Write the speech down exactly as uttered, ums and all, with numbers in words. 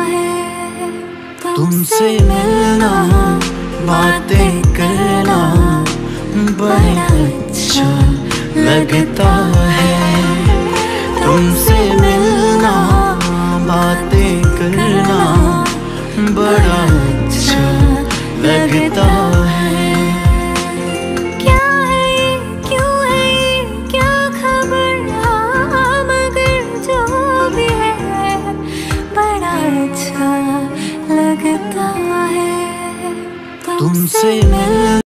है तुमसे मिलना, बातें करना बड़ा अच्छा लगता है। तुमसे मिलना, बातें करना बड़ा अच्छा लगता है। क्या है ये, क्यों है ये, क्या खबर, हाँ मगर जो भी है बड़ा अच्छा लगता है तुमसे मिल